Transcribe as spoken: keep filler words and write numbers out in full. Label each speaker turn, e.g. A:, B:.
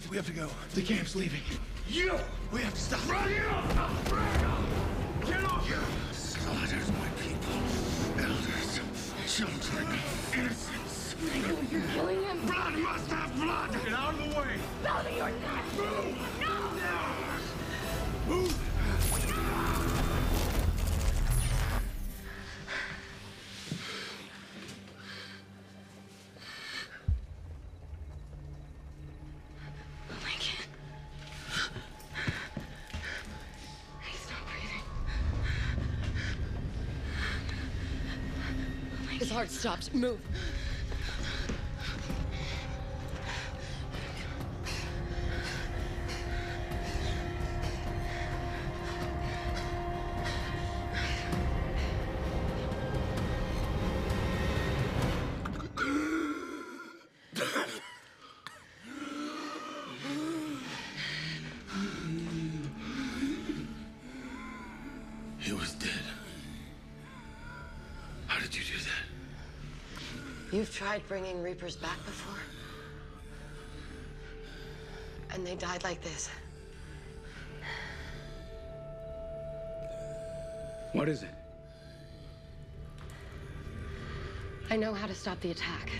A: We have to go. The camp's leaving.
B: You!
A: We have to stop.
B: Run! Get off! Get off!
A: You slaughtered my people. Elders, children, innocents.
C: I know you're killing him.
A: Blood must have blood!
B: Get out of the way!
C: Belly, you're not.
B: Move!
C: No!
B: Move!
C: I can't. He's not breathing. His heart stopped. Move.
A: He was dead. How did you do that?
C: You've tried bringing Reapers back before? And they died like this.
B: What is it?
C: I know how to stop the attack.